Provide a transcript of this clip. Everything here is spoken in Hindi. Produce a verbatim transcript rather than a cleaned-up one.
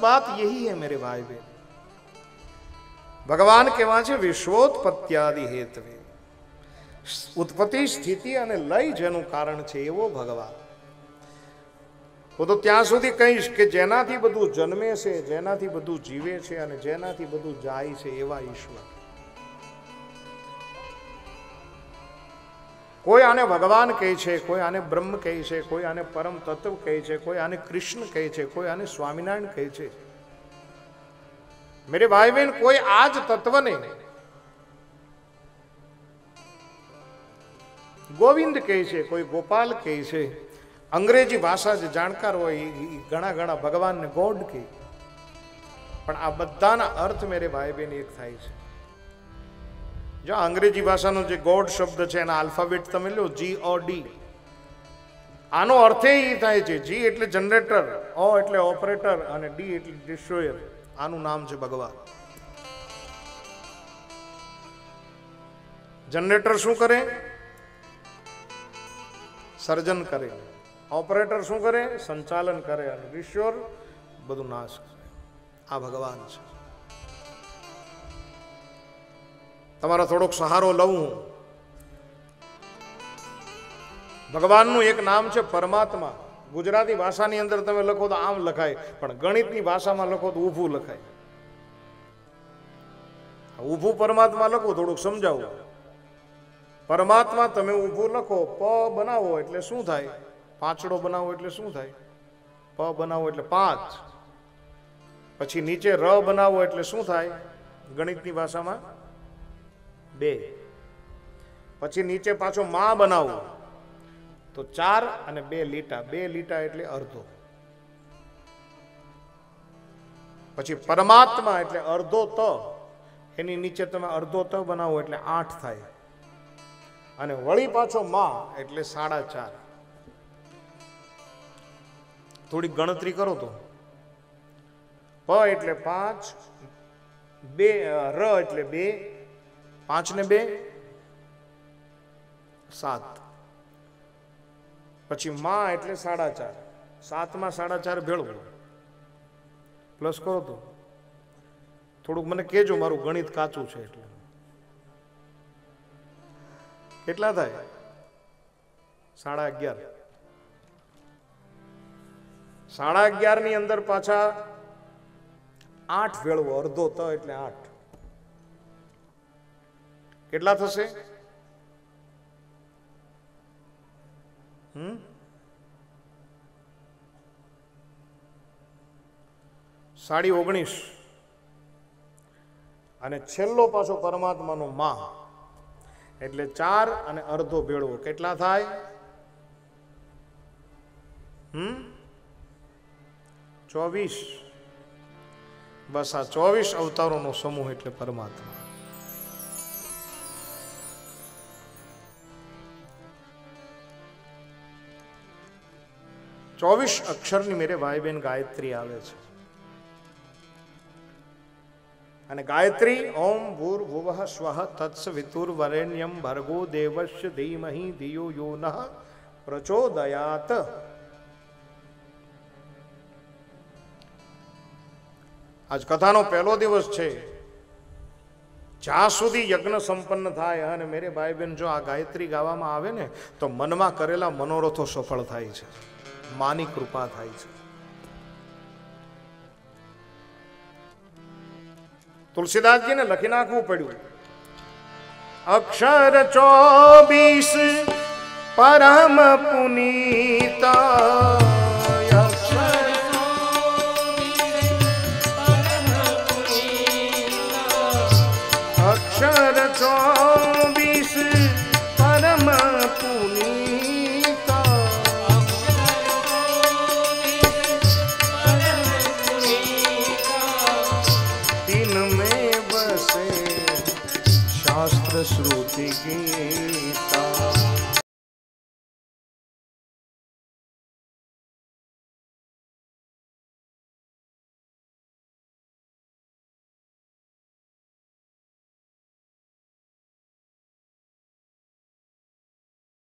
बात यही है मेरे भाई बहन। भगवान केवा छे विश्वोत्पत्त्यादि हेतवे, उत्पत्ति स्थिति અને લય જેનું કારણ છે એવો ભગવાન। હું તો ત્યાં સુધી કહીશ કે જેનાથી બધું જન્મે છે, જેનાથી બધું જીવે છે અને જેનાથી બધું જાય છે એવા ઈશ્વર। કોઈ આને ભગવાન કહે છે, કોઈ આને બ્રહ્મ કહે છે, કોઈ આને પરમ તત્વ કહે છે, કોઈ આને કૃષ્ણ કહે છે, કોઈ આને સ્વામિનારાયણ કહે છે। मेरे भाई बहन कोई आज तत्व नहीं, गोविंद कहे छे, कोई गोपाल कहे छे, अंग्रेजी भाषा जो जाणकार हो घणा घणा भगवान ने गॉड कहे, पण आ बधाना अर्थ मेरे भाई बहन एक थाय छे। जो अंग्रेजी भाषानो जे गॉड शब्द छे एना अल्फाबेट तमे लो जी ओ डी, आनो अर्थ ए थाय छे जी एटले जनरेटर, ओ एटले ऑपरेटर अने डी एटले डिस्ट्रॉयर। आनु नाम है भगवान। जनरेटर शू करे? सर्जन करे। ऑपरेटर शू करे? संचालन करे। ईश्वर बधु नाश करे। आ भगवान है। तमारा थोड़ोक सहारो लऊं। भगवान नु एक नाम है परमात्मा। गुजराती भाषा नी अंदर तमे लखो तो आम लखाय, पण गणित नी भाषा में लखो तो ऊभू लखाय। ऊभू परमात्मा लखो, थोड़ुं समजावो। परमात्मा तमे ऊभू लखो, प बनावो एटले शुं थाय? पांचड़ो बनावो एटले शुं थाय? प बनावो एटले पांच। पछी नीचे र बनावो एटले शुं थाय? गणित नी भाषा में बे। पछी नीचे पाछो मा बनावो तो चार अने बे लीटा, बे लीटा एटले अर्धो। पछी परमात्मा एटले अर्धो त, एनी नीचे तमे अर्धो त बनावो एटले आठ थाय, अने वળી पाछो मा एटले साड़ा चार। थोड़ी गणतरी करो तो प एटले पांच, बे र एटले बे, पांच ने बे सात, पछी मा एटले साड़ा चार, सात में साड़ा चार भेळो प्लस करो तो थोड़ुंक मने कहेजो, मारू गणित काचुं छे एटले केटला थाय? साड़ा अगियार। साड़ा अगियार नी अंदर पाछा आठ भेळवो, अर्धो त एटले आठ। केटला थशे? हम्म साड़ी ओगनीस अने छेल्लो पाछो परमात्मा नो मा एटले चार अने अर्धो भेळवो केटला थाय? हम्म चौवीस। बस आ चौवीस अवतारों नो समूह एटले परमात्मा। चौबीस अक्षर नी मेरे भाई बहन गायत्री आवे छे। अने गायत्री ओम भूर्भुवः स्वः तत्सवितुर्वरेण्यं भर्गो देवस्य धीमहि धियो यो नः प्रचोदयात्। आज कथानो पहलो दिवस छे। ज्यां सुधी यज्ञ संपन्न थाय अने मेरे भाई बहन जो आ गायत्री गावामां आवे ने तो मनमा करेला मनोरथो सफल थाय छे, मानी कृपा थाय छे। तुलसीदास जी ने लखी नाखवू पड्यु, अक्षर चौबीस परम पुनीता।